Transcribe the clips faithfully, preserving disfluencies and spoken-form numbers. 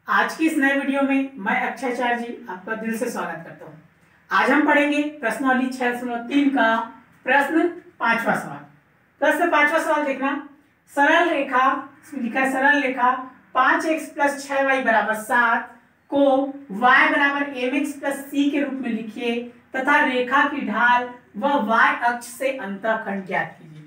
आज की इस नए वीडियो में मैं अक्षय आचार्य जी आपका दिल से स्वागत करता हूँ। आज हम पढ़ेंगे प्रश्नावली छह दशमलव तीन का प्रश्न पांचवा सवाल। प्रश्न पांचवा सवाल देखना, सरल रेखा, इसमें लिखा है सरल रेखा पांच एक्स प्लस छह वाई बराबर सात को y बराबर एम एक्स प्लस सी के रूप में लिखिए तथा रेखा की ढाल व y अक्ष से अंतःखंड ज्ञात कीजिए।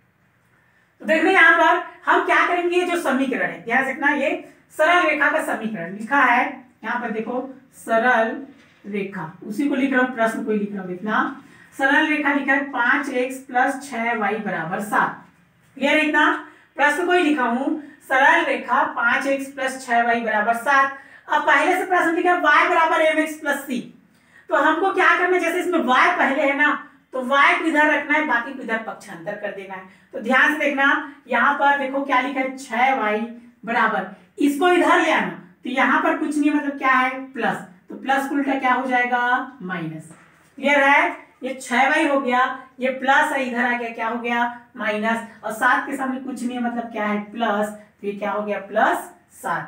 तो देखिए यहाँ पर हम क्या करेंगे, जो समीकरण है ध्यान रखना, ये सरल रेखा का समीकरण लिखा है यहाँ पर, देखो सरल रेखा, उसी को लिख रहा हूँ, प्रश्न को ही लिख रहा हूँ। देखना सरल रेखा लिखा है पांच एक्स प्लस छह वाई बराबर सात। क्लियर है इतना, प्रश्न को ही लिखा हूँ सरल रेखा पांच एक्स प्लस छह वाई बराबर सात। अब पहले से प्रश्न लिखा है y बराबर एम एक्स प्लस सी, तो हमको क्या करना है, जैसे इसमें y पहले है ना तो y को इधर रखना है, बाकी को इधर पक्षांतर कर देना है। तो ध्यान से देखना यहाँ पर देखो क्या लिखा है छह वाई बराबर, इसको इधर ले आना तो यहाँ पर कुछ नहीं, मतलब क्या है प्लस, तो प्लस उल्टा क्या हो जाएगा माइनस। क्लियर है, ये छह वाई हो गया, ये प्लस है, इधर आ गया क्या हो गया माइनस, और सात के सामने कुछ नहीं है मतलब क्या है प्लस, तो ये क्या हो गया प्लस सात।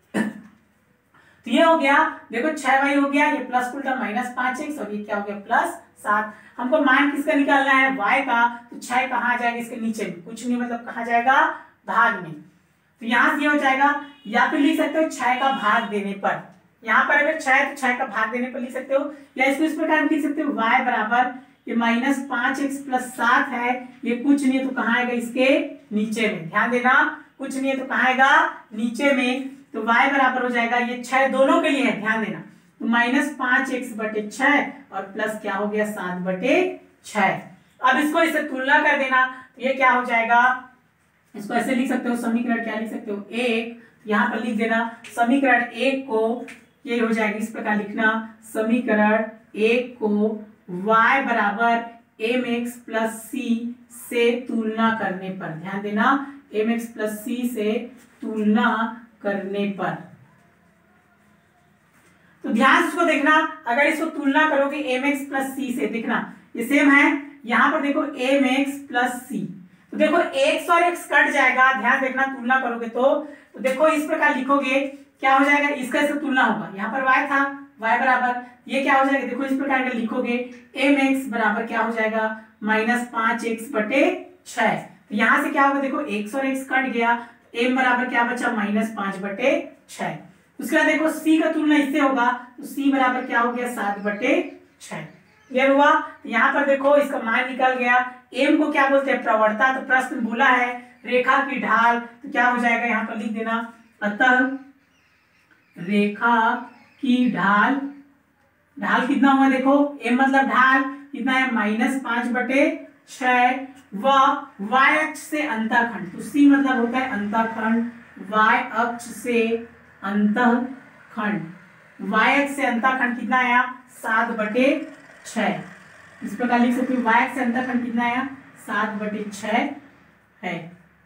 तो ये हो गया, देखो छह वाई हो गया, ये प्लस उल्टा माइनस पांच एक्स, और ये क्या हो गया प्लस सात। हमको मान किसका निकालना है y का, तो छह कहाँ आ जाएगा इसके नीचे में, कुछ नहीं मतलब कहाँ जाएगा भाग में। तो यहाँ से ये हो जाएगा, या फिर लिख सकते हो छह का भाग देने पर, यहाँ पर अगर छह तो छह का भाग देने पर लिख सकते हो, या इसको इस प्रकार लिख सकते हो y बराबर ये माइनस पांच एक्स प्लस सात है, ये कुछ नहीं है तो कहाँ आएगा इसके नीचे में। ध्यान देना कुछ नहीं है तो कहाँ आएगा नीचे में, तो y बराबर हो जाएगा, ये छह दोनों के लिए है ध्यान देना, तो माइनस पांच एक्स बटे छह और प्लस क्या हो गया सात बटे छह। अब इसको इससे तुलना कर देना, तो ये क्या हो जाएगा, इसको ऐसे लिख सकते हो समीकरण क्या लिख सकते हो एक, यहाँ पर लिख देना समीकरण एक को, ये हो जाएगा इस प्रकार लिखना समीकरण एक को y बराबर एम एक्स प्लस सी से तुलना करने पर, ध्यान देना एम एक्स प्लस सी से तुलना करने पर। तो ध्यान से इसको देखना, अगर इसको तुलना करोगे एम एक्स प्लस सी से, देखना ये सेम है, यहां पर देखो एम एक्स प्लस सी, तो देखो एक्स और एक्स कट जाएगा, ध्यान देखना तुलना करोगे तो, तो देखो इस प्रकार लिखोगे क्या हो जाएगा, इसका इससे तुलना होगा, यहाँ पर y था y बराबर ये क्या हो जाएगा, देखो इस प्रकार का लिखोगे एम एक्स बराबर क्या हो जाएगा माइनस पांच एक्स बटे छह। तो यहाँ से क्या होगा, देखो एक्स और एक्स कट गया, m बराबर क्या बचा माइनस पांच बटे छह। उसके बाद देखो c का तुलना इससे होगा, तो c बराबर क्या हो गया सात बटे छह। क्लियर हुआ, यहाँ पर देखो इसका मान निकल गया। m को क्या बोलते हैं प्रवणता, तो प्रश्न बोला है रेखा की ढाल, तो क्या हो जाएगा यहाँ पर लिख देना, अतः रेखा की ढाल, ढाल कितना हुआ देखो m मतलब ढाल कितना है माइनस पांच बटे छह व y अक्ष से अंतःखंड, तो c मतलब होता है अंतःखंड, y अक्ष से अंतःखंड, y अक्ष से अंतःखंड कितना आया सात बटे छह। इस प्रकार लिख सकते हो y अक्ष से अंतःखंड कितना आया सात बटे छह है,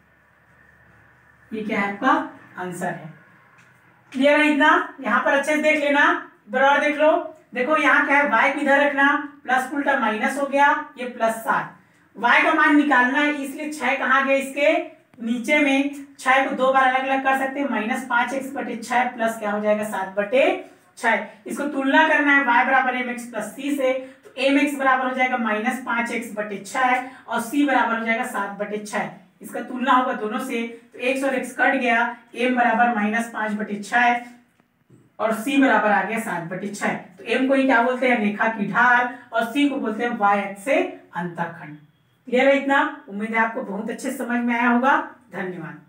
ये क्या है आपका आंसर है। क्लियर है इतना, यहाँ पर अच्छे से देख लेना, बराबर देख लो, देखो यहाँ क्या है y को इधर रखना, प्लस उल्टा माइनस हो गया, ये प्लस सात, y का मान निकालना है इसलिए छह कहाँ गया इसके नीचे में, छह को दो बार अलग अलग कर सकते हैं, माइनस पांच एक्स बटे छह प्लस क्या हो जाएगा सात बटे छह। इसको तुलना करना है y बराबर एम एक्स प्लस सी से, तो एम एक्स बराबर हो जाएगा माइनस पांच एक्स बटे छह और c बराबर हो जाएगा सात बटे छह। इसका तुलना होगा दोनों से, तो x और x कट गया, m बराबर माइनस पांच बटे छह और c बराबर आ गया सात बटे छह। तो m को ही क्या बोलते हैं रेखा की ढाल और c को बोलते हैं y अक्ष से अंतःखंड। क्लियर है इतना, उम्मीद है आपको बहुत अच्छे समझ में आया होगा। धन्यवाद।